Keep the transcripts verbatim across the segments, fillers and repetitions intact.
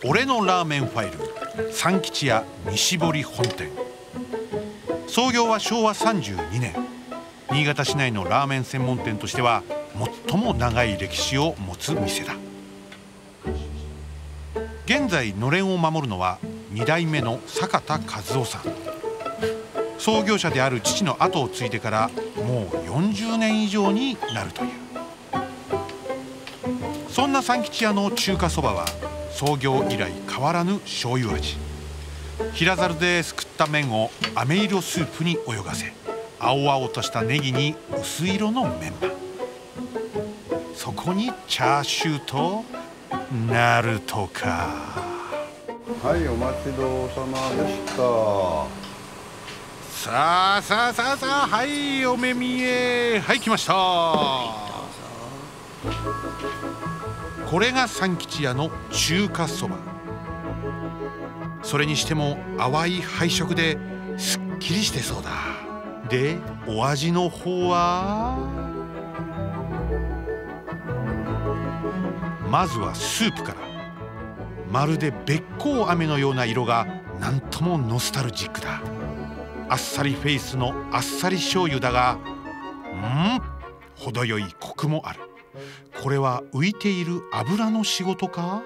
俺のラーメンファイル三吉屋西堀本店。創業はしょうわさんじゅうにねん。新潟市内のラーメン専門店としては最も長い歴史を持つ店だ。現在のれんを守るのはにだいめの坂田和夫さん。創業者である父の後を継いでからもうよんじゅうねん以上になるという。そんな三吉屋の中華そばは創業以来変わらぬ醤油味。平ざるですくった麺を飴色スープに泳がせ、青々としたネギに薄い色のメンマ、そこにチャーシューとナルトか。 はい、お待ちどうさまでした。 さあさあさあさあ、はいお目見え。はい、来ました。これが三吉屋の中華そば。それにしても淡い配色ですっきりしてそうだ。でお味の方は、まずはスープから。まるでべっこう飴のような色がなんともノスタルジックだ。あっさりフェイスのあっさり醤油だが、うん程よいコクもある。これは浮いている油の仕事か。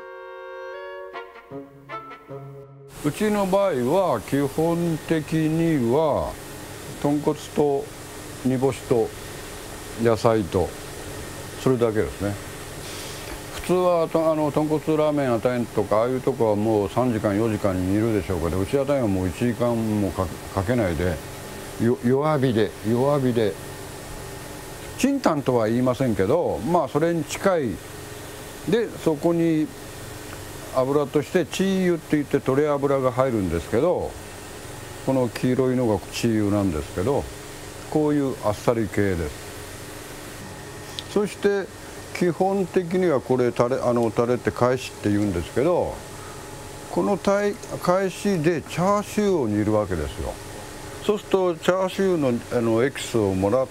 うちの場合は基本的には豚骨と煮干しと野菜とそれだけですね。普通はあの豚骨ラーメン屋台とかああいうとこはもうさんじかんよじかんに煮るでしょうけど、うち屋台はもういちじかんもかけないで弱火で弱火でチンタンとは言いませんけど、まあそれに近いで、そこに油としてチー油っていって鶏油が入るんですけど、この黄色いのがチー油なんですけど、こういうあっさり系です。そして基本的にはこれタレ、あのタレって返しって言うんですけど、この返しでチャーシューを煮るわけですよ。そうするとチャーシューの、あのエキスをもらって、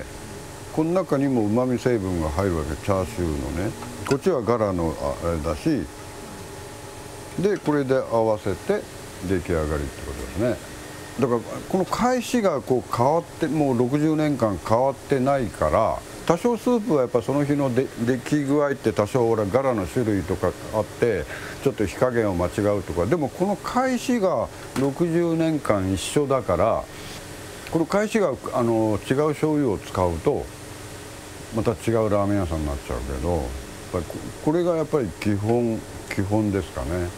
この中にもうまみ成分が入るわけ。チャーシューのね、こっちはガラのあれだし、でこれで合わせて出来上がりってことですね。だからこの返しがこう変わって、もうろくじゅうねんかん変わってないから、多少スープはやっぱその日の出来具合って多少ほらガラの種類とかあってちょっと火加減を間違うとか、でもこの返しがろくじゅうねんかん一緒だから、この返しがあの違う醤油を使うとまた違うラーメン屋さんになっちゃうけど、やっぱりこれがやっぱり基本基本ですかね。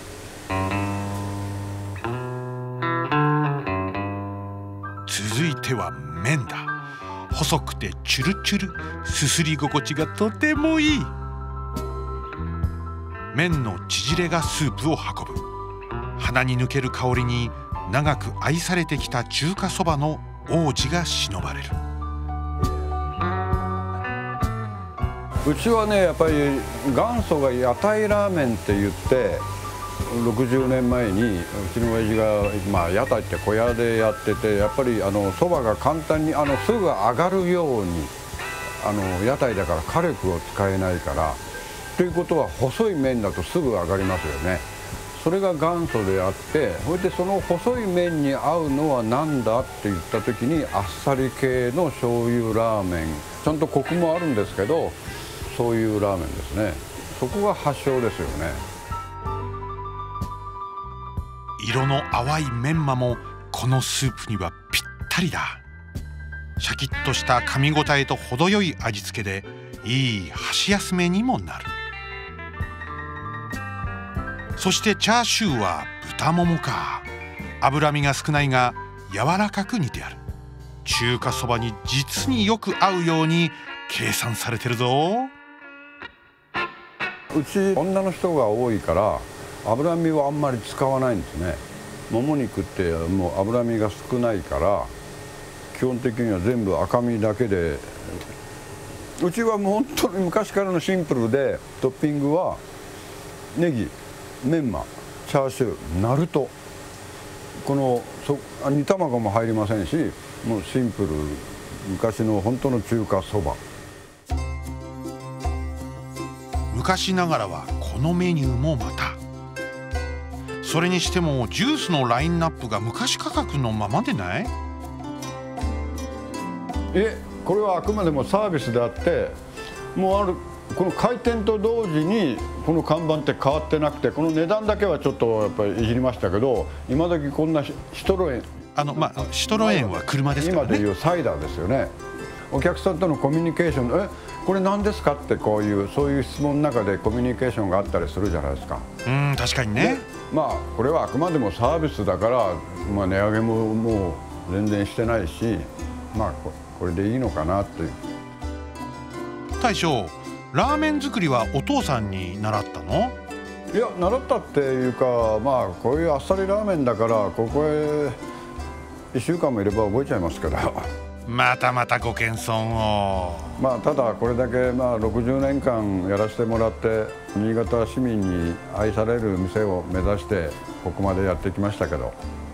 続いては麺だ。細くてチュルチュル、すすり心地がとてもいい。麺の縮れがスープを運ぶ。鼻に抜ける香りに長く愛されてきた中華そばの王子が忍ばれる。 うちはね、やっぱり元祖が屋台ラーメンって言って、ろくじゅうねんまえにうちの親父が、まあ、屋台って小屋でやってて、やっぱりあのそばが簡単にあのすぐ上がるように、あの屋台だから火力を使えないから。ということは細い麺だとすぐ上がりますよね。それが元祖であって、それでその細い麺に合うのは何だって言った時に、あっさり系の醤油ラーメン、ちゃんとコクもあるんですけど、そういうラーメンですね。そこが発祥ですよね。 色の淡いメンマもこのスープにはぴったりだ。シャキッとした噛み応えと程よい味付けでいい箸休めにもなる。そしてチャーシューは豚ももか。脂身が少ないが柔らかく煮てある。中華そばに実によく合うように計算されてるぞ。 うち女の人が多いから脂身はあんまり使わないんですね。もも肉ってもう脂身が少ないから基本的には全部赤身だけで、うちはもう本当に昔からのシンプルで、トッピングはネギ、メンマ、チャーシュー、ナルト、このそ煮卵も入りませんし、もうシンプル、昔の本当の中華そば。 昔ながらはこのメニューもまたそれにしてもジュースのラインナップが昔価格のままでない？ え、これはあくまでもサービスであって、もうあるこの開店と同時にこの看板って変わってなくて、この値段だけはちょっとやっぱりいじりましたけど、今時こんなシトロエン、 あのまあシトロエンは車ですからね。 今でいうサイダーですよね。お客さんとのコミュニケーション、えこれ何ですかってこういうそういう質問の中でコミュニケーションがあったりするじゃないですか。 うん、確かにね。 まあこれはあくまでもサービスだから、まあ、値上げももう全然してないし、まあこれでいいのかなという。 大将、ラーメン作りはお父さんに習ったの？ いや、習ったっていうか、まあこういうあっさりラーメンだからここへいっしゅうかんもいれば覚えちゃいますけどまたまたご謙遜を。 まあただこれだけまあろくじゅうねんかんやらせてもらって、新潟市民に愛される店を目指してここまでやってきましたけど。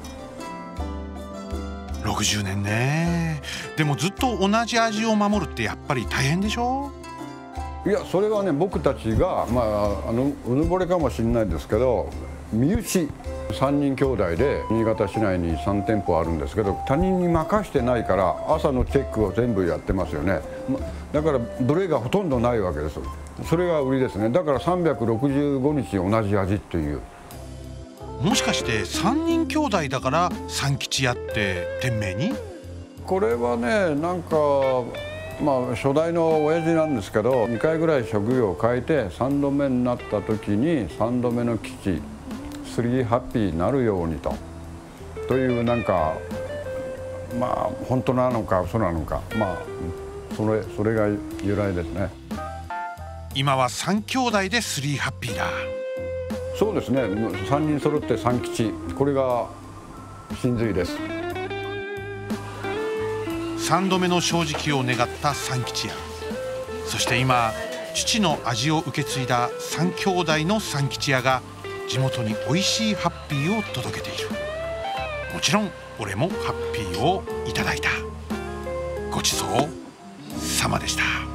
ろくじゅうねんね。でもずっと同じ味を守るってやっぱり大変でしょ？ いや、それはね、僕たちがまああのうぬぼれかもしれないですけど、身内さんにん兄弟で新潟市内にさんてんぽあるんですけど、他人に任してないから朝のチェックを全部やってますよね。だからブレがほとんどないわけです。それが売りですね。だからさんびゃくろくじゅうごにち同じ味っていう。 もしかしてさんにん兄弟だから三吉屋って店名に？ これはね、なんかまあ初代の親父なんですけど、にかいぐらい職業を変えてさんどめになった時にさんどめの吉、スリーハッピーになるようにとという、なんかまあ本当なのか嘘なのか、まあそれそれが由来ですね。 今はさん兄弟でスリーハッピーだ。 そうですね、さんにん揃って三吉、これが真髄です。 さんどめの正直を願った三吉屋。そして今父の味を受け継いだ三兄弟の三吉屋が地元に美味しいハッピーを届けている。もちろん俺もハッピーをいただいた。ごちそうさまでした。